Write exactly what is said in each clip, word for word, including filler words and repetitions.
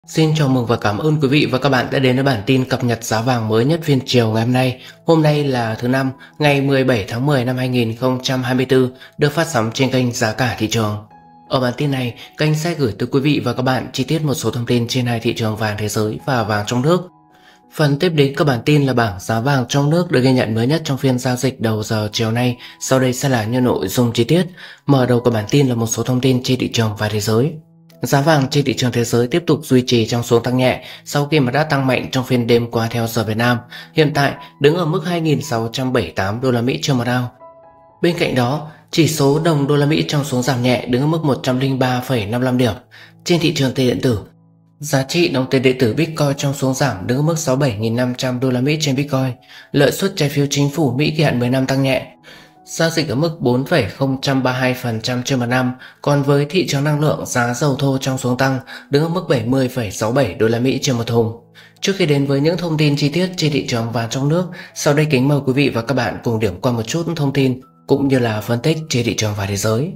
Xin chào mừng và cảm ơn quý vị và các bạn đã đến với bản tin cập nhật giá vàng mới nhất phiên chiều ngày hôm nay. Hôm nay là thứ năm, ngày mười bảy tháng mười năm hai nghìn không trăm hai mươi tư, được phát sóng trên kênh Giá cả thị trường. Ở bản tin này, kênh sẽ gửi tới quý vị và các bạn chi tiết một số thông tin trên hai thị trường vàng thế giới và vàng trong nước. Phần tiếp đến các bản tin là bảng giá vàng trong nước được ghi nhận mới nhất trong phiên giao dịch đầu giờ chiều nay. Sau đây sẽ là những nội dung chi tiết. Mở đầu của bản tin là một số thông tin trên thị trường và thế giới. Giá vàng trên thị trường thế giới tiếp tục duy trì trong xu tăng nhẹ sau khi mà đã tăng mạnh trong phiên đêm qua theo giờ Việt Nam, hiện tại đứng ở mức hai nghìn sáu trăm bảy mươi tám đô la Mỹ trên một ounce. Bên cạnh đó, chỉ số đồng đô la Mỹ trong xuống giảm nhẹ đứng ở mức một trăm lẻ ba phẩy năm mươi lăm điểm. Trên thị trường tiền điện tử, giá trị đồng tiền điện tử Bitcoin trong xuống giảm đứng ở mức sáu mươi bảy nghìn năm trăm đô la Mỹ trên Bitcoin. Lợi suất trái phiếu chính phủ Mỹ kỳ hạn mười năm tăng nhẹ, giao dịch ở mức bốn phẩy không ba hai phần trăm trên một năm. Còn với thị trường năng lượng, giá dầu thô trong xuống tăng đứng ở mức bảy mươi phẩy sáu mươi bảy đô la Mỹ trên một thùng. Trước khi đến với những thông tin chi tiết trên thị trường vàng trong nước, sau đây kính mời quý vị và các bạn cùng điểm qua một chút thông tin cũng như là phân tích trên thị trường vàng thế giới.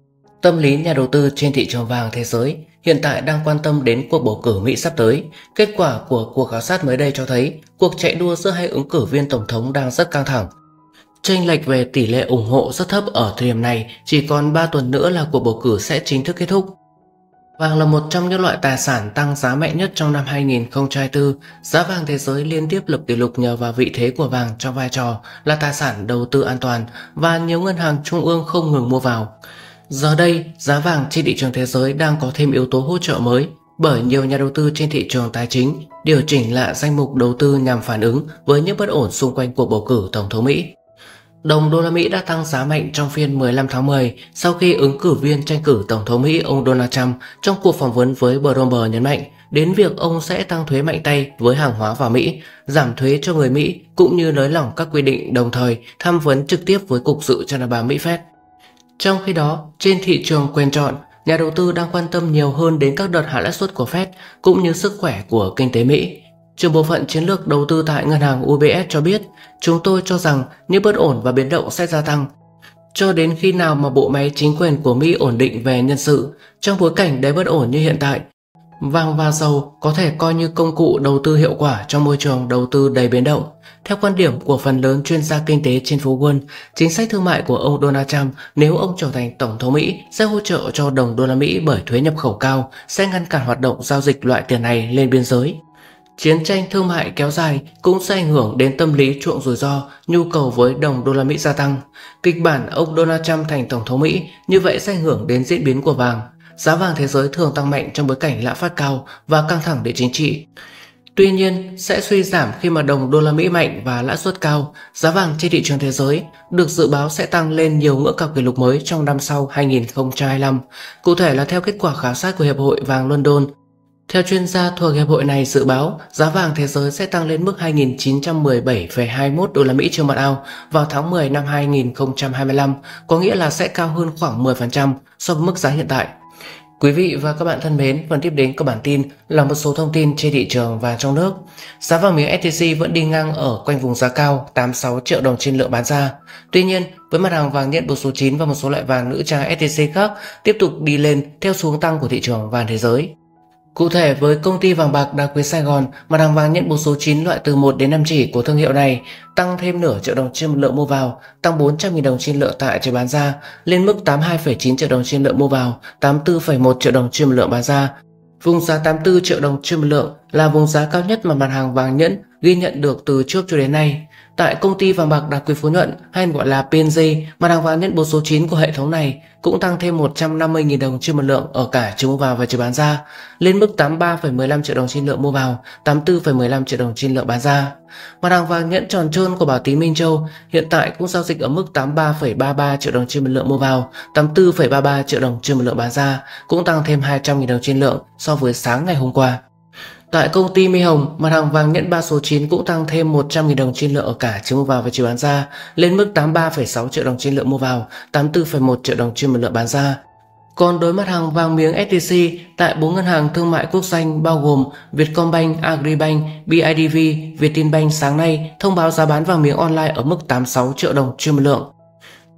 Tâm lý nhà đầu tư trên thị trường vàng thế giới hiện tại đang quan tâm đến cuộc bầu cử Mỹ sắp tới. Kết quả của cuộc khảo sát mới đây cho thấy cuộc chạy đua giữa hai ứng cử viên tổng thống đang rất căng thẳng. Chênh lệch về tỷ lệ ủng hộ rất thấp ở thời điểm này, chỉ còn ba tuần nữa là cuộc bầu cử sẽ chính thức kết thúc. Vàng là một trong những loại tài sản tăng giá mạnh nhất trong năm hai nghìn không trăm hai mươi tư. Giá vàng thế giới liên tiếp lập kỷ lục nhờ vào vị thế của vàng trong vai trò là tài sản đầu tư an toàn và nhiều ngân hàng trung ương không ngừng mua vào. Giờ đây, giá vàng trên thị trường thế giới đang có thêm yếu tố hỗ trợ mới bởi nhiều nhà đầu tư trên thị trường tài chính điều chỉnh lại danh mục đầu tư nhằm phản ứng với những bất ổn xung quanh cuộc bầu cử tổng thống Mỹ. Đồng đô la Mỹ đã tăng giá mạnh trong phiên mười lăm tháng mười sau khi ứng cử viên tranh cử tổng thống Mỹ ông Donald Trump trong cuộc phỏng vấn với Bloomberg nhấn mạnh đến việc ông sẽ tăng thuế mạnh tay với hàng hóa vào Mỹ, giảm thuế cho người Mỹ cũng như nới lỏng các quy định, đồng thời tham vấn trực tiếp với Cục Dự trữ Liên bang Mỹ Fed. Trong khi đó, trên thị trường quyền chọn, nhà đầu tư đang quan tâm nhiều hơn đến các đợt hạ lãi suất của Fed cũng như sức khỏe của kinh tế Mỹ. Trưởng bộ phận chiến lược đầu tư tại ngân hàng u bê ét cho biết, chúng tôi cho rằng những bất ổn và biến động sẽ gia tăng cho đến khi nào mà bộ máy chính quyền của Mỹ ổn định về nhân sự. Trong bối cảnh đầy bất ổn như hiện tại, vàng và dầu có thể coi như công cụ đầu tư hiệu quả trong môi trường đầu tư đầy biến động. Theo quan điểm của phần lớn chuyên gia kinh tế trên phố Wall, chính sách thương mại của ông Donald Trump nếu ông trở thành tổng thống Mỹ sẽ hỗ trợ cho đồng đô la Mỹ bởi thuế nhập khẩu cao sẽ ngăn cản hoạt động giao dịch loại tiền này lên biên giới. Chiến tranh thương mại kéo dài cũng sẽ ảnh hưởng đến tâm lý chuộng rủi ro, nhu cầu với đồng đô la Mỹ gia tăng. Kịch bản ông Donald Trump thành tổng thống Mỹ như vậy sẽ ảnh hưởng đến diễn biến của vàng. Giá vàng thế giới thường tăng mạnh trong bối cảnh lạm phát cao và căng thẳng địa chính trị. Tuy nhiên, sẽ suy giảm khi mà đồng đô la Mỹ mạnh và lãi suất cao. Giá vàng trên thị trường thế giới được dự báo sẽ tăng lên nhiều ngưỡng cao kỷ lục mới trong năm sau hai nghìn không trăm hai mươi lăm. Cụ thể là theo kết quả khảo sát của Hiệp hội Vàng London. Theo chuyên gia thuộc hiệp hội này dự báo, giá vàng thế giới sẽ tăng lên mức hai nghìn chín trăm mười bảy phẩy hai mươi mốt đô la Mỹ trên một ounce vào tháng mười năm hai nghìn không trăm hai mươi lăm, có nghĩa là sẽ cao hơn khoảng mười phần trăm so với mức giá hiện tại. Quý vị và các bạn thân mến, phần tiếp đến của bản tin là một số thông tin trên thị trường vàng trong nước. Giá vàng miếng ét gi xê vẫn đi ngang ở quanh vùng giá cao tám mươi sáu triệu đồng trên lượng bán ra. Tuy nhiên, với mặt hàng vàng nhẫn bộ số chín và một số loại vàng nữ trang ét gi xê khác tiếp tục đi lên theo xu hướng tăng của thị trường vàng thế giới. Cụ thể với công ty vàng bạc đá quý Sài Gòn, mặt hàng vàng nhẫn bộ số chín loại từ một đến năm chỉ của thương hiệu này tăng thêm nửa triệu đồng trên một lượng mua vào, tăng bốn trăm nghìn đồng trên lượng tại chiều bán ra, lên mức tám mươi hai phẩy chín triệu đồng trên lượng mua vào, tám mươi tư phẩy một triệu đồng trên một lượng bán ra. Vùng giá tám mươi tư triệu đồng trên một lượng là vùng giá cao nhất mà mặt hàng vàng nhẫn ghi nhận được từ trước cho đến nay. Tại công ty vàng bạc đá quý Phú Nhuận hay gọi là pê en giê, mặt hàng vàng nhẫn bộ số chín của hệ thống này cũng tăng thêm một trăm năm mươi nghìn đồng trên một lượng ở cả chiều mua vào và chiều bán ra, lên mức tám mươi ba phẩy mười lăm triệu đồng trên lượng mua vào, tám mươi tư phẩy mười lăm triệu đồng trên lượng bán ra. Mặt hàng vàng nhẫn tròn trơn của Bảo Tín Minh Châu hiện tại cũng giao dịch ở mức tám mươi ba phẩy ba mươi ba triệu đồng trên một lượng mua vào, tám mươi tư phẩy ba mươi ba triệu đồng trên một lượng bán ra, cũng tăng thêm hai trăm nghìn đồng trên lượng so với sáng ngày hôm qua. Tại công ty My Hồng, mặt hàng vàng nhẫn ba số chín cũng tăng thêm một trăm nghìn đồng trên lượng ở cả chiều mua vào và chiều bán ra, lên mức tám mươi ba phẩy sáu triệu đồng trên lượng mua vào, tám mươi tư phẩy một triệu đồng trên một lượng bán ra. Còn đối mặt hàng vàng miếng ét gi xê tại bốn ngân hàng thương mại quốc doanh bao gồm Vietcombank, Agribank, bê i đê vê, Vietinbank sáng nay thông báo giá bán vàng miếng online ở mức tám mươi sáu triệu đồng trên một lượng.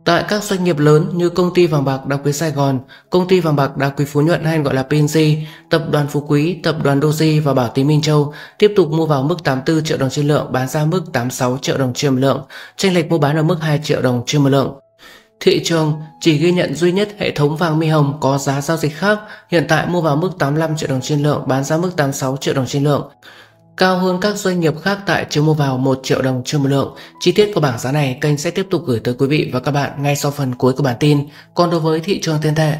Tại các doanh nghiệp lớn như công ty vàng bạc đá quý Sài Gòn, công ty vàng bạc đá quý Phú Nhuận hay gọi là pê en giê, tập đoàn Phú Quý, tập đoàn Doji và Bảo Tín Minh Châu tiếp tục mua vào mức tám mươi tư triệu đồng trên lượng, bán ra mức tám mươi sáu triệu đồng trên một lượng, chênh lệch mua bán ở mức hai triệu đồng trên một lượng. Thị trường chỉ ghi nhận duy nhất hệ thống vàng Mi Hồng có giá giao dịch khác, hiện tại mua vào mức tám mươi lăm triệu đồng trên lượng, bán ra mức tám mươi sáu triệu đồng trên lượng, cao hơn các doanh nghiệp khác tại chiều mua vào một triệu đồng trên một lượng. Chi tiết của bảng giá này kênh sẽ tiếp tục gửi tới quý vị và các bạn ngay sau phần cuối của bản tin. Còn đối với thị trường tiền tệ,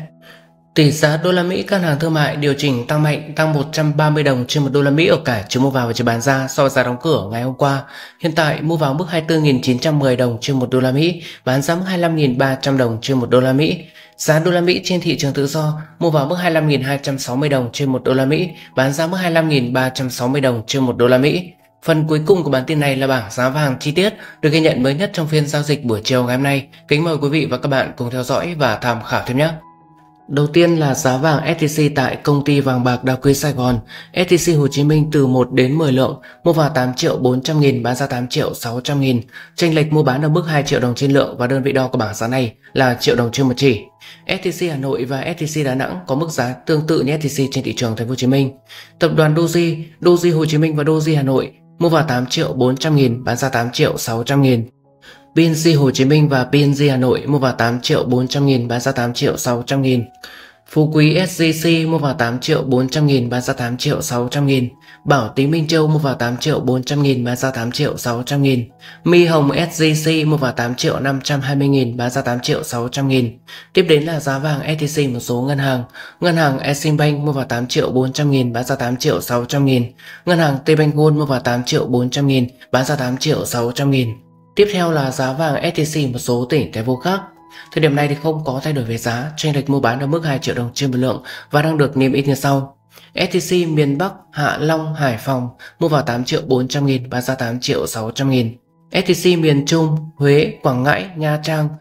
tỷ giá đô la Mỹ ngân hàng thương mại điều chỉnh tăng mạnh, tăng một trăm ba mươi đồng trên một đô la Mỹ ở cả chiều mua vào và chiều bán ra so với giá đóng cửa ngày hôm qua. Hiện tại mua vào mức hai mươi tư nghìn chín trăm mười đồng trên một đô la Mỹ, bán ra mức hai mươi lăm nghìn ba trăm đồng trên một đô la Mỹ. Giá đô la Mỹ trên thị trường tự do mua vào mức hai mươi lăm nghìn hai trăm sáu mươi đồng trên một đô la Mỹ, bán ra mức hai mươi lăm nghìn ba trăm sáu mươi đồng trên một đô la Mỹ. Phần cuối cùng của bản tin này là bảng giá vàng chi tiết được ghi nhận mới nhất trong phiên giao dịch buổi chiều ngày hôm nay. Kính mời quý vị và các bạn cùng theo dõi và tham khảo thêm nhé. Đầu tiên là giá vàng ét tê xê tại công ty vàng bạc đá quý Sài Gòn. ét tê xê Hồ Chí Minh từ một đến mười lượng, mua vào tám triệu bốn trăm nghìn, bán ra tám triệu sáu trăm nghìn. Chênh lệch mua bán ở mức hai triệu đồng trên lượng và đơn vị đo của bảng giá này là triệu đồng trên một chỉ. ét tê xê Hà Nội và ét tê xê Đà Nẵng có mức giá tương tự như ét tê xê trên thị trường Thành phố Hồ Chí Minh. Tập đoàn Doji, Doji Hồ Chí Minh và Doji Hà Nội mua vào tám triệu bốn trăm nghìn, bán ra tám triệu sáu trăm nghìn. pê en giê Hồ Chí Minh và pê en giê Hà Nội mua vào tám triệu bốn trăm nghìn, bán ra tám triệu sáu trăm nghìn. Phú Quý ét giê xê mua vào tám triệu bốn trăm nghìn, bán ra tám triệu sáu trăm nghìn. Bảo Tín Minh Châu mua vào tám triệu bốn trăm nghìn, bán ra tám triệu sáu trăm nghìn. Mi Hồng ét giê xê mua vào tám triệu năm trăm hai mươi nghìn, bán ra tám triệu sáu trăm nghìn. Tiếp đến là giá vàng ét tê xê một số ngân hàng. Ngân hàng Eximbank mua vào tám triệu bốn trăm nghìn, bán ra tám triệu sáu trăm nghìn. Ngân hàng Tbank Gold mua vào tám triệu bốn trăm nghìn, bán ra tám triệu sáu trăm nghìn. Tiếp theo là giá vàng ét tê xê một số tỉnh thành phố khác. Thời điểm này thì không có thay đổi về giá, chênh lệch mua bán ở mức hai triệu đồng trên một lượng và đang được niêm yết như sau. ét tê xê miền Bắc, Hạ Long, Hải Phòng mua vào tám triệu bốn trăm nghìn, bán ra tám triệu sáu trăm nghìn. ét tê xê miền Trung, Huế, Quảng Ngãi, Nha Trang,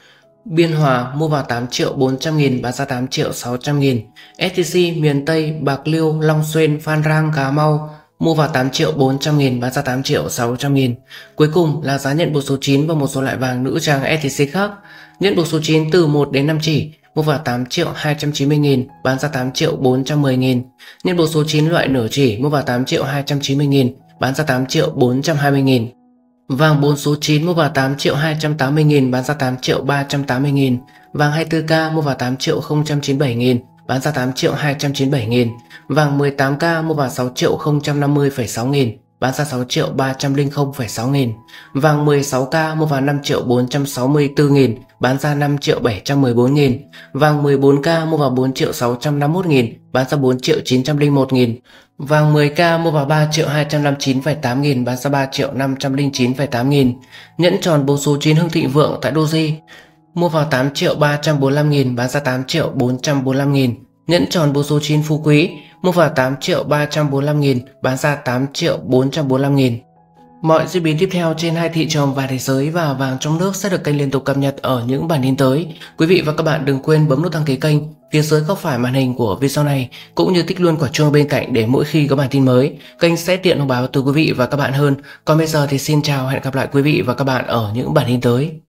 Biên Hòa mua vào tám triệu bốn trăm nghìn, bán ra tám triệu sáu trăm nghìn. ét tê xê miền Tây, Bạc Liêu, Long Xuyên, Phan Rang, Cà Mau mua vào tám triệu bốn trăm nghìn, bán ra tám triệu sáu trăm nghìn. Cuối cùng là giá nhận buộc số chín và một số loại vàng nữ trang ét tê xê khác. Nhận buộc số chín từ một đến năm chỉ mua vào tám triệu hai trăm chín mươi nghìn, bán ra tám triệu bốn trăm mười nghìn. Nhận buộc số chín loại nửa chỉ mua vào tám triệu hai trăm chín mươi nghìn, bán ra tám triệu bốn trăm hai mươi nghìn. Vàng bốn số chín mua vào tám triệu hai trăm tám mươi nghìn, bán ra tám triệu ba trăm tám mươi nghìn. Vàng hai mươi tư K mua vào tám triệu không trăm chín mươi bảy nghìn, bán ra tám triệu hai trăm chín mươi bảy nghìn. Vàng mười tám K mua vào sáu triệu không trăm năm mươi phẩy sáu nghìn, bán ra sáu triệu ba trăm lẻ không phẩy sáu nghìn. Vàng mười sáu K mua vào năm triệu bốn trăm sáu mươi tư nghìn, bán ra năm triệu bảy trăm mười bốn nghìn. Vàng mười bốn K mua vào bốn triệu sáu trăm năm mươi mốt nghìn, bán ra bốn triệu chín trăm lẻ một nghìn. Vàng mười K mua vào ba triệu hai trăm năm mươi chín phẩy tám nghìn, bán ra ba triệu năm trăm lẻ chín phẩy tám nghìn. Nhẫn tròn bốn số chín Hưng Thịnh Vượng tại Doji mua vào tám triệu ba trăm bốn mươi lăm nghìn, bán ra tám triệu bốn trăm bốn mươi lăm nghìn. Nhẫn tròn bốn số chín Phú Quý mua vào tám triệu ba trăm bốn mươi lăm nghìn, bán ra tám triệu bốn trăm bốn mươi lăm nghìn. Mọi diễn biến tiếp theo trên hai thị trường vàng thế giới và vàng trong nước sẽ được kênh liên tục cập nhật ở những bản tin tới. Quý vị và các bạn đừng quên bấm nút đăng ký kênh phía dưới góc phải màn hình của video này, cũng như tích luôn quả chuông bên cạnh để mỗi khi có bản tin mới, kênh sẽ tiện thông báo từ quý vị và các bạn hơn. Còn bây giờ thì xin chào, hẹn gặp lại quý vị và các bạn ở những bản tin tới.